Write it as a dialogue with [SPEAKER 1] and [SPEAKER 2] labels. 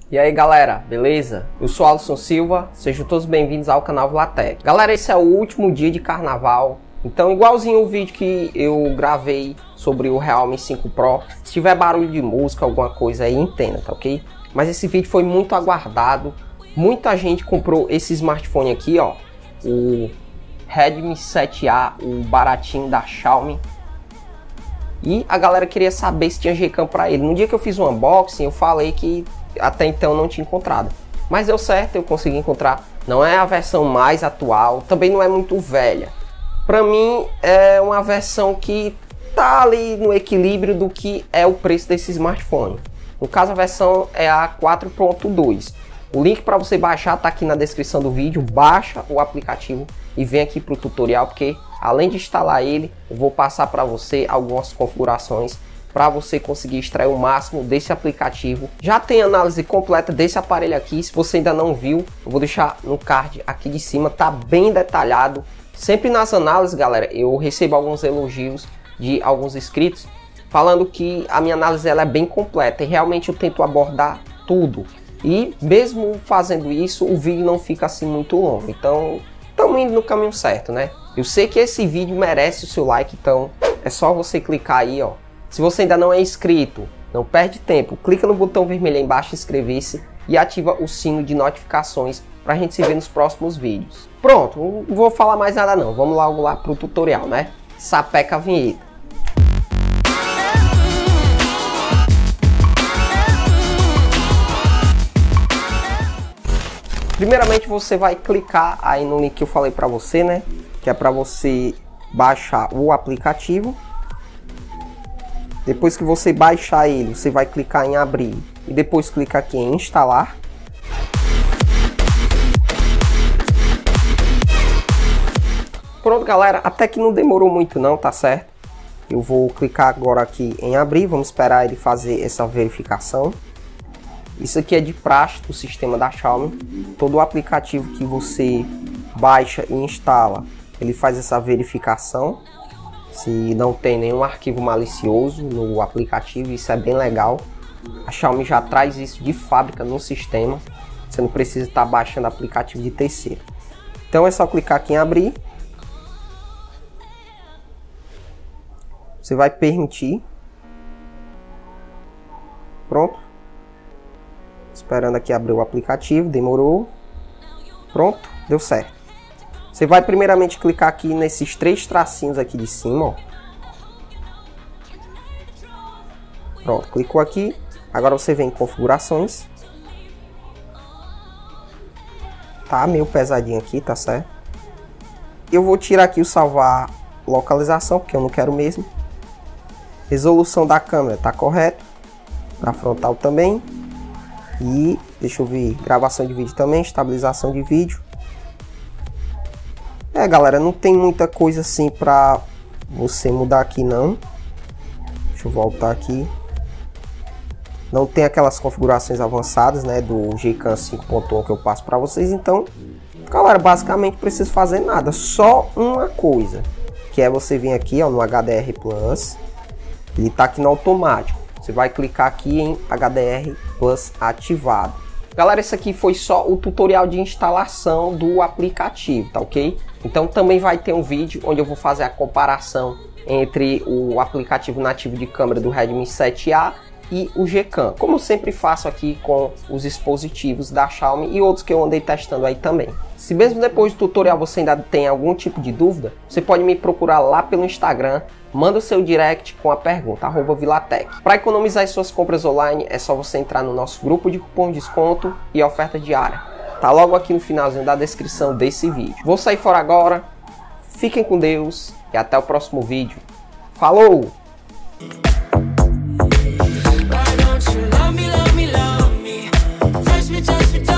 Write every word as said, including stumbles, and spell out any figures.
[SPEAKER 1] E aí galera, beleza? Eu sou Alisson Silva, sejam todos bem-vindos ao canal Vilatec. Galera, esse é o último dia de carnaval, então igualzinho o vídeo que eu gravei sobre o Realme cinco Pro, se tiver barulho de música, alguma coisa aí, entenda, tá ok? Mas esse vídeo foi muito aguardado, muita gente comprou esse smartphone aqui, ó, o Redmi sete A, o baratinho da Xiaomi. E a galera queria saber se tinha G-Cam para ele. No dia que eu fiz o unboxing, eu falei que até então não tinha encontrado. Mas deu certo, eu consegui encontrar. Não é a versão mais atual, também não é muito velha. Para mim, é uma versão que tá ali no equilíbrio do que é o preço desse smartphone. No caso, a versão é a quatro ponto dois. O link para você baixar tá aqui na descrição do vídeo. Baixa o aplicativo e vem aqui para o tutorial, porque além de instalar ele, eu vou passar para você algumas configurações para você conseguir extrair o máximo desse aplicativo. Já tem análise completa desse aparelho aqui. Se você ainda não viu, eu vou deixar no card aqui de cima, tá bem detalhado. Sempre nas análises, galera, eu recebo alguns elogios de alguns inscritos falando que a minha análise ela é bem completa e realmente eu tento abordar tudo. E mesmo fazendo isso, o vídeo não fica assim muito longo. Então, estamos indo no caminho certo, né? Eu sei que esse vídeo merece o seu like, então é só você clicar aí, ó. Se você ainda não é inscrito, não perde tempo, clica no botão vermelho aí embaixo, inscrever-se e ativa o sino de notificações para a gente se ver nos próximos vídeos. Pronto, não vou falar mais nada não, vamos logo lá pro tutorial, né? Sapeca a vinheta. Primeiramente você vai clicar aí no link que eu falei para você, né? Que é para você baixar o aplicativo. Depois que você baixar ele, você vai clicar em abrir e depois clica aqui em instalar. Pronto, galera, até que não demorou muito não, tá certo? Eu vou clicar agora aqui em abrir, vamos esperar ele fazer essa verificação. Isso aqui é de praxe do sistema da Xiaomi. Todo o aplicativo que você baixa e instala, ele faz essa verificação. Se não tem nenhum arquivo malicioso no aplicativo, isso é bem legal. A Xiaomi já traz isso de fábrica no sistema. Você não precisa estar baixando aplicativo de terceiro. Então é só clicar aqui em abrir. Você vai permitir. Pronto. Esperando aqui abrir o aplicativo, demorou. Pronto, deu certo. Você vai primeiramente clicar aqui nesses três tracinhos aqui de cima, ó. Pronto, clicou aqui. Agora você vem em configurações. Tá meio pesadinho aqui, tá certo? Eu vou tirar aqui o salvar localização, porque eu não quero mesmo. Resolução da câmera tá correto. Da frontal também. E deixa eu ver, gravação de vídeo também, estabilização de vídeo. É, galera, não tem muita coisa assim pra você mudar aqui não. Deixa eu voltar aqui. Não tem aquelas configurações avançadas, né, do G-Cam cinco ponto um que eu passo pra vocês. Então, galera, basicamente não precisa fazer nada. Só uma coisa, que é você vir aqui, ó, no H D R Plus. Ele tá aqui no automático. Você vai clicar aqui em H D R Plus ativado. Galera, esse aqui foi só o tutorial de instalação do aplicativo, tá ok? Então também vai ter um vídeo onde eu vou fazer a comparação entre o aplicativo nativo de câmera do Redmi sete A e o G-Cam, como eu sempre faço aqui com os dispositivos da Xiaomi e outros que eu andei testando aí também. Se mesmo depois do tutorial você ainda tem algum tipo de dúvida, você pode me procurar lá pelo Instagram, manda o seu direct com a pergunta, arroba Vilatec. Para economizar as suas compras online, é só você entrar no nosso grupo de cupom de desconto e oferta diária. Tá logo aqui no finalzinho da descrição desse vídeo. Vou sair fora agora, fiquem com Deus e até o próximo vídeo. Falou! Why don't you love me, love me, love me? Touch me, touch me, touch me.